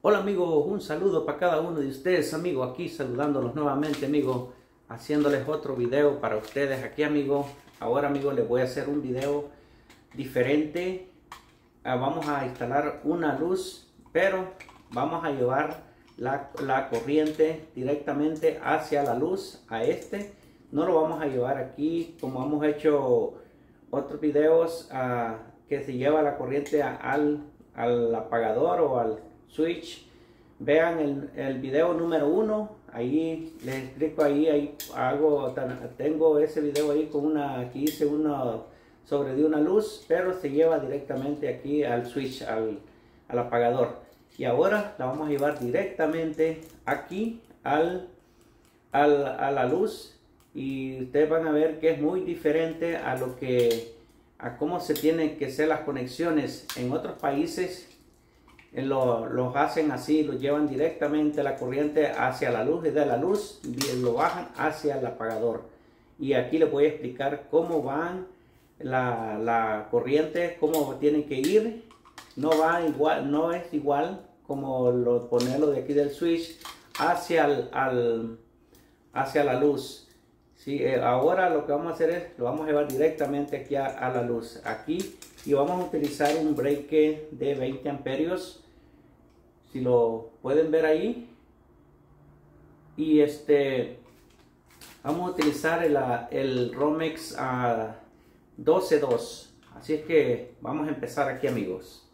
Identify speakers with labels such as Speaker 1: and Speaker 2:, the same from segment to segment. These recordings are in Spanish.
Speaker 1: Hola amigos, un saludo para cada uno de ustedes, amigos, aquí saludándolos nuevamente, amigos, haciéndoles otro video para ustedes aquí, amigos. Ahora, amigos, les voy a hacer un video diferente. Vamos a instalar una luz, pero vamos a llevar la corriente directamente hacia la luz, a este. No lo vamos a llevar aquí como hemos hecho otros videos, que se lleva la corriente al apagador o al switch. Vean el video número 1, ahí les explico, ahí tengo ese video ahí con aquí hice uno sobre de una luz, pero se lleva directamente aquí al switch, al apagador. Y ahora la vamos a llevar directamente aquí a la luz, y ustedes van a ver que es muy diferente a cómo se tienen que hacer las conexiones en otros países. Los hacen así, lo llevan directamente la corriente hacia la luz, y de la luz lo bajan hacia el apagador. Y aquí les voy a explicar cómo van la corriente, cómo tienen que ir. No va igual, no es igual como ponerlo de aquí del switch hacia la luz. Sí, ahora lo que vamos a hacer es, lo vamos a llevar directamente aquí a la luz, aquí, y vamos a utilizar un breaker de 20 amperios. Si lo pueden ver ahí, y vamos a utilizar el Romex 12.2. Así es que vamos a empezar aquí, amigos.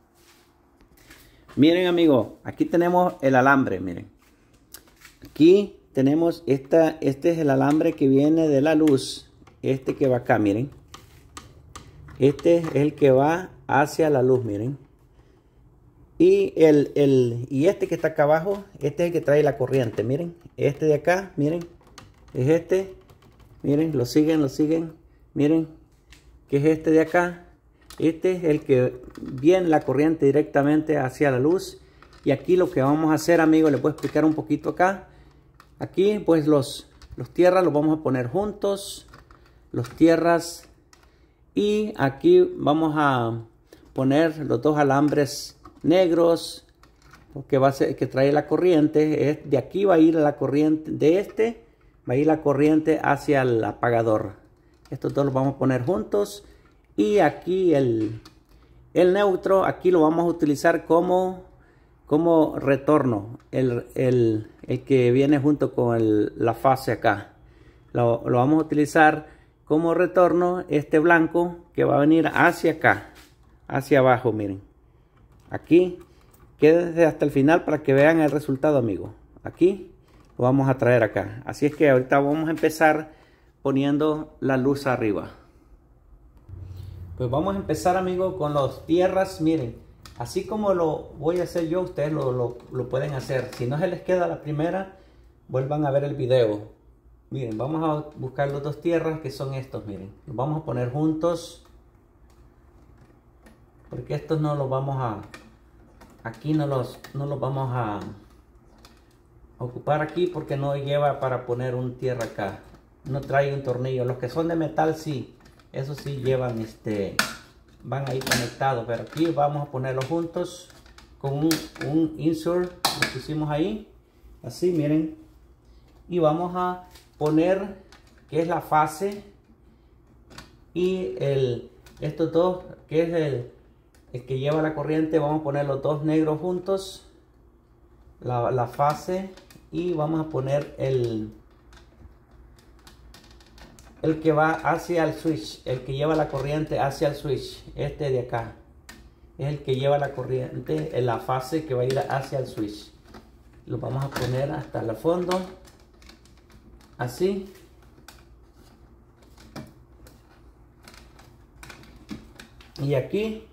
Speaker 1: Miren, amigos, aquí tenemos el alambre. Miren, aquí tenemos este es el alambre que viene de la luz, este que va acá. Miren, este es el que va hacia la luz. Miren, y este que está acá abajo, este es el que trae la corriente. Miren, este de acá, miren, es este. Miren, lo siguen, miren, que es este de acá. Este es el que viene la corriente directamente hacia la luz. Y aquí lo que vamos a hacer, amigos, les voy a explicar un poquito acá. Aquí pues los tierras los vamos a poner juntos, los tierras, y aquí vamos a poner los dos alambres negros, porque va a ser que trae la corriente. De aquí va a ir la corriente, va a ir la corriente hacia el apagador. Estos dos los vamos a poner juntos, y aquí el neutro, aquí lo vamos a utilizar como retorno, el que viene junto con la fase acá. Lo vamos a utilizar como retorno, este blanco que va a venir hacia acá, hacia abajo. Miren, aquí, quédense hasta el final para que vean el resultado, amigos. Aquí lo vamos a traer acá. Así es que ahorita vamos a empezar poniendo la luz arriba. Pues vamos a empezar, amigos, con las tierras. Miren, así como lo voy a hacer yo, ustedes lo pueden hacer. Si no se les queda la primera, vuelvan a ver el video. Miren, vamos a buscar los dos tierras que son estos. Miren, los vamos a poner juntos, porque estos no los vamos a, aquí no los vamos a ocupar aquí, porque no lleva para poner un tierra acá. No trae un tornillo. Los que son de metal sí, eso sí llevan, van ahí conectados, pero aquí vamos a ponerlos juntos con un insert. Lo pusimos ahí, así, miren, y vamos a poner que es la fase, y estos dos que es el que lleva la corriente. Vamos a poner los dos negros juntos, la fase, y vamos a poner el que va hacia el switch, el que lleva la corriente hacia el switch. Este de acá es el que lleva la corriente en la fase que va a ir hacia el switch. Lo vamos a poner hasta el fondo, así. Y aquí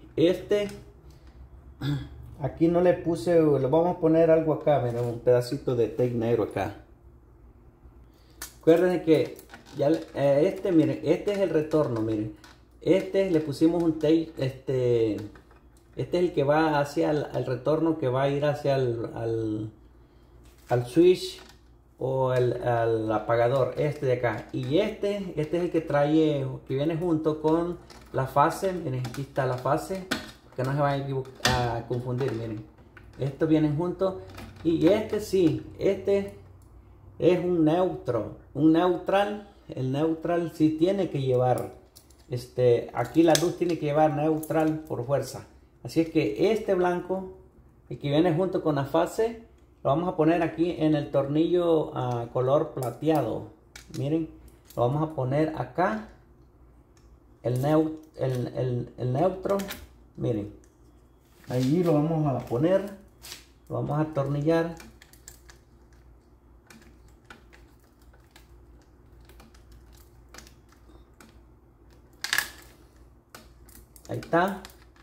Speaker 1: aquí no le puse, le vamos a poner algo acá. Miren, un pedacito de tape negro acá. Acuérdense que ya miren, este es el retorno. Miren, le pusimos un tape, este es el que va hacia el retorno, que va a ir hacia al switch o al apagador, este de acá. Y este es el que trae, que viene junto con la fase. Miren, aquí está la fase, que no se vayan a confundir. Miren, Estos vienen juntos. Y este sí, este es un neutro, un neutral. El neutral sí tiene que llevar, aquí la luz tiene que llevar neutral por fuerza. Así es que este blanco, el que viene junto con la fase, lo vamos a poner aquí en el tornillo color plateado. Miren, lo vamos a poner acá, el neutro, miren, allí lo vamos a poner, lo vamos a atornillar. Ahí está.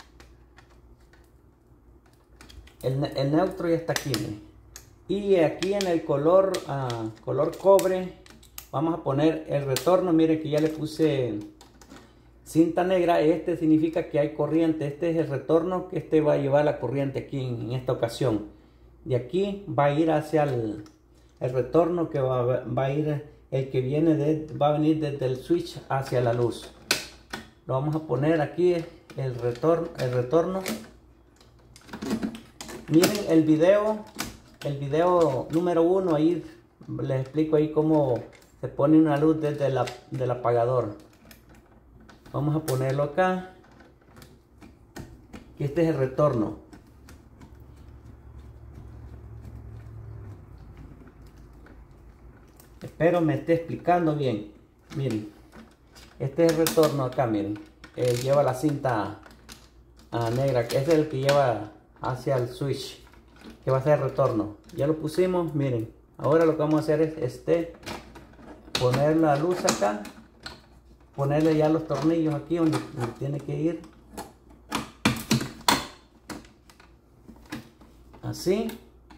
Speaker 1: El neutro ya está aquí, miren. Y aquí en el color cobre vamos a poner el retorno. Miren que ya le puse cinta negra. Este significa que hay corriente. Este es el retorno, que va a llevar la corriente aquí en esta ocasión. De aquí va a ir hacia el retorno, que va a ir el que viene va a venir desde el switch hacia la luz. Lo vamos a poner aquí el retorno. Miren el video número 1, ahí les explico ahí cómo se pone una luz desde del apagador. Vamos a ponerlo acá, que este es el retorno. Espero me esté explicando bien. Miren, este es el retorno acá, miren. Lleva la cinta negra, que es el que lleva hacia el switch, que va a ser el retorno. Ya lo pusimos, miren. Ahora lo que vamos a hacer es poner la luz acá, ponerle ya los tornillos aquí donde tiene que ir, así.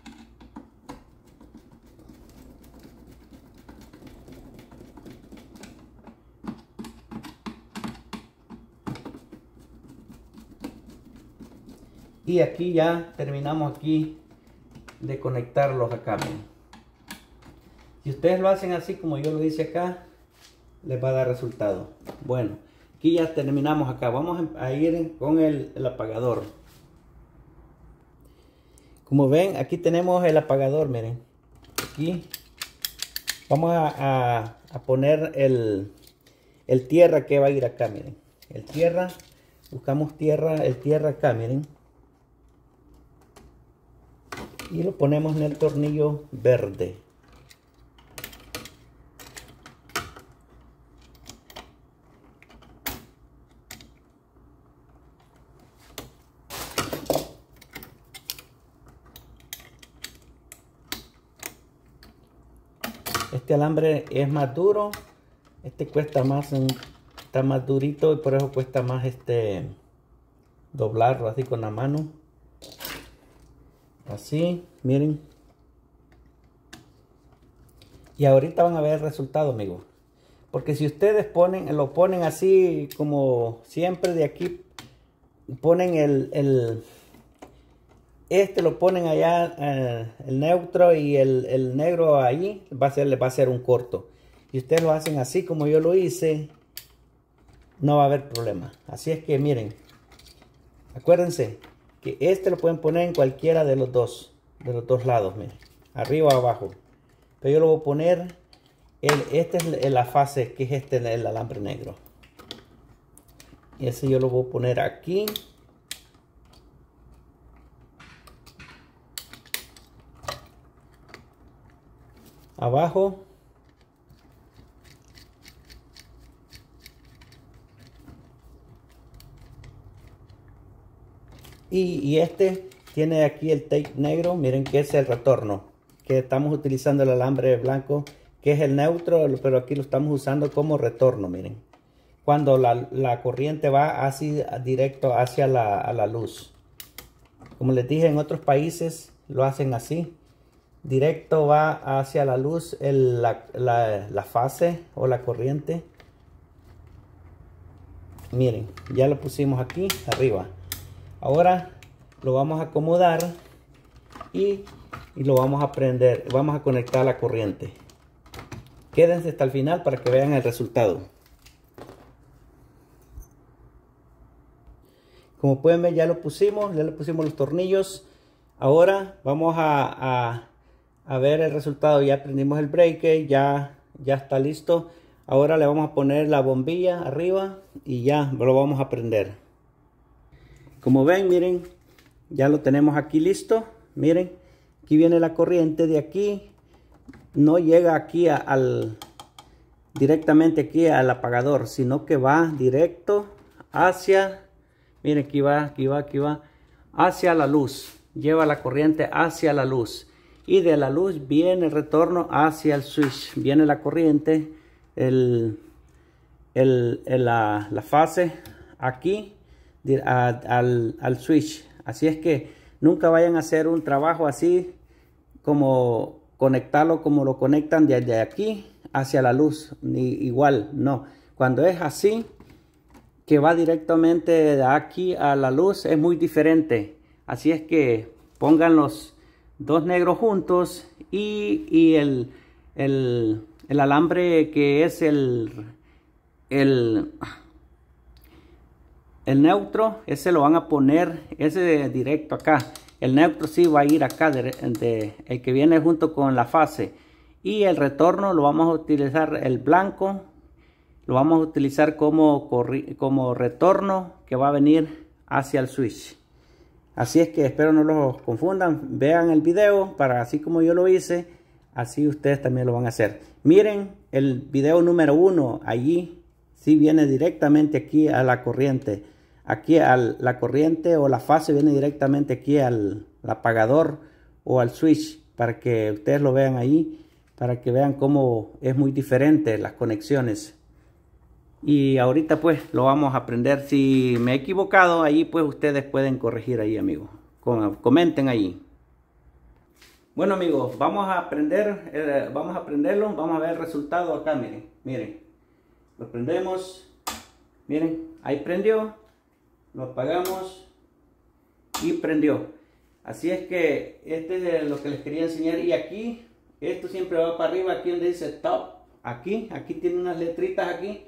Speaker 1: Y aquí ya terminamos aquí de conectarlos acá, miren. Si ustedes lo hacen así como yo lo hice acá, les va a dar resultado. Bueno, aquí ya terminamos acá. Vamos a ir con el apagador. Como ven, aquí tenemos el apagador, miren. Aquí vamos a poner el tierra que va a ir acá, miren. El tierra, buscamos el tierra acá, miren. Y lo ponemos en el tornillo verde. Este alambre es más duro, cuesta más, está más durito, y por eso cuesta más doblarlo así con la mano. Así, miren. Y ahorita van a ver el resultado, amigos. Porque si ustedes lo ponen así como siempre de aquí, ponen lo ponen allá, el neutro y el negro ahí, les va a ser un corto. Y ustedes lo hacen así como yo lo hice, no va a haber problema. Así es que miren, acuérdense que lo pueden poner en cualquiera de los dos lados, miren, arriba o abajo. Pero yo lo voy a poner, esta es la fase, que es el alambre negro. Y ese yo lo voy a poner aquí. Abajo. Y tiene aquí el tape negro, miren, que es el retorno, que estamos utilizando el alambre blanco, que es el neutro, pero aquí lo estamos usando como retorno, miren. Cuando la corriente va así directo hacia la luz. Como les dije, en otros países lo hacen así. Directo va hacia la luz la fase o la corriente. Miren, ya lo pusimos aquí arriba. Ahora lo vamos a acomodar y lo vamos a prender. Vamos a conectar la corriente. Quédense hasta el final para que vean el resultado. Como pueden ver, ya le pusimos los tornillos. Ahora vamos a ver el resultado. Ya prendimos el breaker, ya está listo. Ahora le vamos a poner la bombilla arriba y ya lo vamos a prender. Como ven, miren, ya lo tenemos aquí listo. Miren, aquí viene la corriente de aquí. No llega aquí directamente aquí al apagador, sino que va directo hacia, miren, aquí va hacia la luz. Lleva la corriente hacia la luz. Y de la luz viene el retorno hacia el switch. Viene la corriente, la fase aquí al switch. Así es que nunca vayan a hacer un trabajo así como conectarlo como lo conectan desde aquí hacia la luz. Igual no, cuando es así que va directamente de aquí a la luz es muy diferente. Así es que pongan los dos negros juntos y el alambre que es el neutro, ese lo van a poner ese directo acá. El neutro sí va a ir acá, el que viene junto con la fase. Y el retorno lo vamos a utilizar, el blanco, lo vamos a utilizar como retorno que va a venir hacia el switch. Así es que espero no los confundan. Vean el video para así como yo lo hice, así ustedes también lo van a hacer. Miren el video número 1, allí sí viene directamente aquí a la corriente. Aquí la corriente o la fase viene directamente aquí al apagador o al switch, para que ustedes lo vean ahí, para que vean cómo es muy diferente las conexiones. Y ahorita pues lo vamos a aprender. Si me he equivocado ahí, pues ustedes pueden corregir ahí, amigos. Comenten ahí. Bueno, amigos, vamos a aprender, vamos a prenderlo, vamos a ver el resultado acá. Miren, lo prendemos, miren, ahí prendió, lo apagamos y prendió. Así es que este es lo que les quería enseñar. Y aquí, esto siempre va para arriba, aquí donde dice top, aquí tiene unas letritas aquí.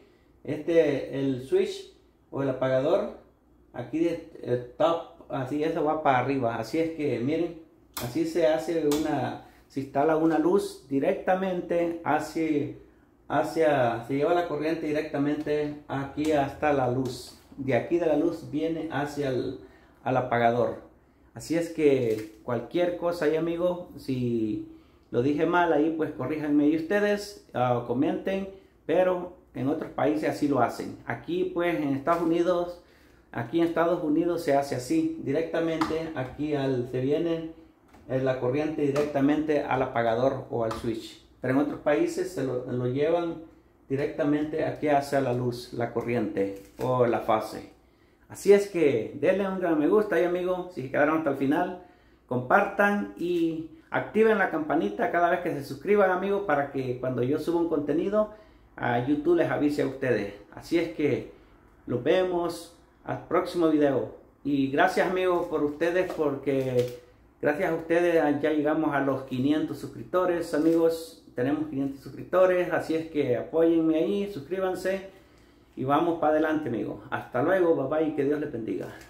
Speaker 1: El switch o el apagador, aquí de top, así eso va para arriba. Así es que miren, así se hace se instala una luz directamente se lleva la corriente directamente aquí hasta la luz. De aquí de la luz viene hacia al apagador. Así es que cualquier cosa ahí, amigos, si lo dije mal ahí, pues corríjanme ahí ustedes, comenten, pero en otros países así lo hacen. Aquí pues en Estados Unidos se hace así, directamente aquí se viene la corriente directamente al apagador o al switch. Pero en otros países se lo llevan directamente aquí hacia la luz, la corriente o la fase. Así es que denle un gran me gusta ahí, amigos, si se quedaron hasta el final. Compartan y activen la campanita cada vez que se suscriban, amigos, para que cuando yo suba un contenido a YouTube les avise a ustedes. Así es que los vemos al próximo video. Y gracias, amigos, por ustedes, porque gracias a ustedes ya llegamos a los 500 suscriptores, amigos. Tenemos 500 suscriptores, así es que apóyenme ahí, suscríbanse y vamos para adelante, amigos. Hasta luego, bye bye y que Dios les bendiga.